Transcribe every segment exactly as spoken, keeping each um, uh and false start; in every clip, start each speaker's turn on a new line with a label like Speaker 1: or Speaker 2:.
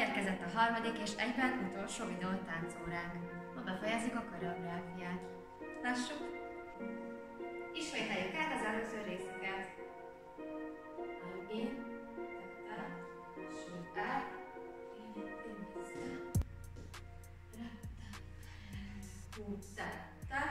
Speaker 1: Elérkezett a harmadik és egyben utolsó videó táncóránk. Ma befejezzük a koreográfiát. Lássuk! Ismételjük át az előző részeket. Arm in, tap, shoot out, in, in, stop, tap, tap,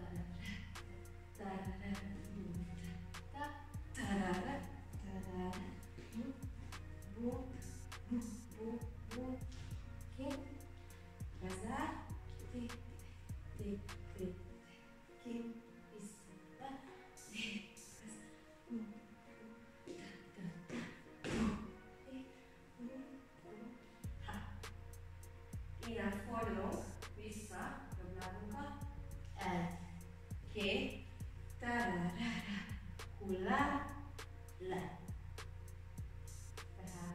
Speaker 1: innen fordulunk vissza, jobb lábunkat. Egy, két, tararara, hullám, le. Tehát,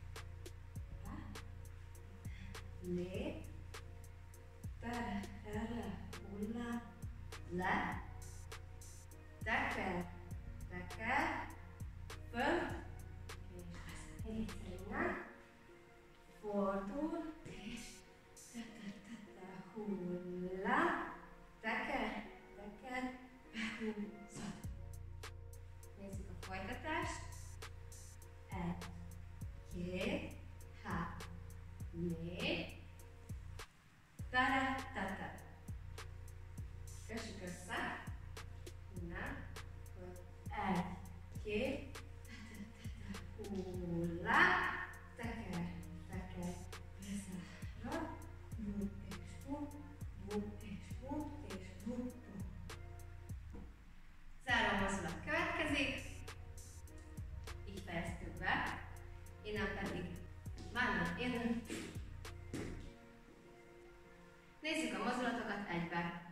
Speaker 1: lép, tararara, hullám, le. Teker, teker, föl, és egyszer innen, fordul, és hullám, teker, teker, behúzod. Nézzük a folytatást. Egy, két, hát, lép, tere, tete. Kössük össze. Innen. Egy, két, hullám, teker, teker, bezárod, bum és bum, bum és bum, és bum, bum. Záró mozdulat következik. Így fejeztük be. Innen pedig vállal innen. Nézzük a mozdulatokat egybe.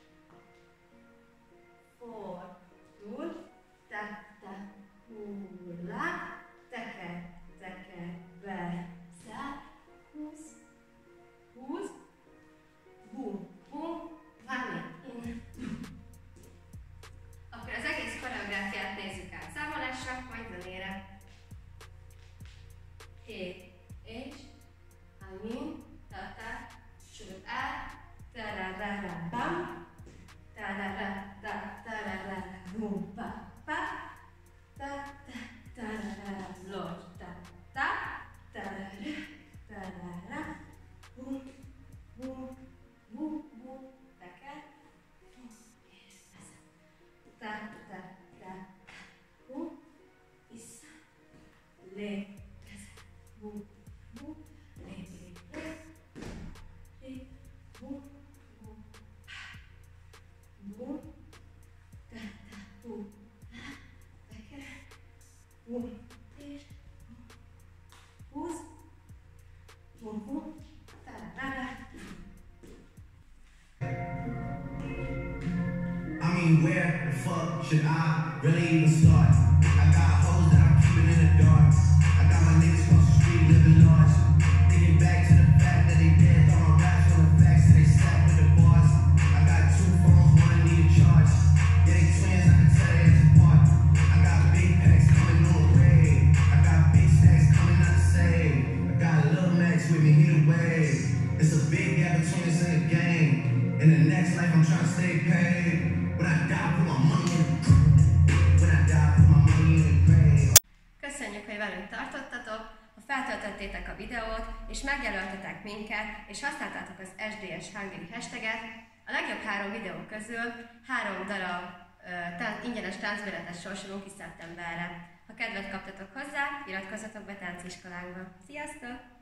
Speaker 1: Fordul, tette, hullám, teker, teker, bezár, húz, húz, bum, bum, vállal innen. Akkor az egész koreográfiát nézzük át számolásra, majd zenére. Hét, és, amin, tata, shoot out, tararara, bam, tararara, tararara, bum, pa, pa, ta, ta, tararara, los, ta, ta, tararara, tararara, bum, bum, bum, bum, teker, bum, és vissza, ta, ta, ta, bum, vissza, lép, bum, bum, lép, lép, lép, lép, bum, bum, bum, ta, ta, bum, teker, bum, és bum, húz, bum, bum, tararara.
Speaker 2: I mean, where the fuck should I really even start? I got hoes that I'm keeping in the dark. I got my niggas across the street living large. Thinking back to the fact that they dead, throw my raps on the facts and they sat with the bars. I got two phones, one I need a charge. Yeah, they twins, I can tell they is apart. I got big packs coming on the raid. I got big stacks coming out to save. I got Lil Max with me, he the wave. It's a big gap between us in the game. In the next life, I'm trying to stay paid. When I die, put my money in the grave. When I die, put my money in the grave.
Speaker 1: Köszönjük, hogy velünk tartottatok, ha feltöltöttétek a videót, és megjelöltetek minket, és használtátok az es dé es Hungary hashtaget. A legjobb három videó közül három darab uh, tán- ingyenes táncbérletet sorsolunk ki szeptemberre. Ha kedvet kaptatok hozzá, iratkozzatok be tánciskolánkba. Sziasztok!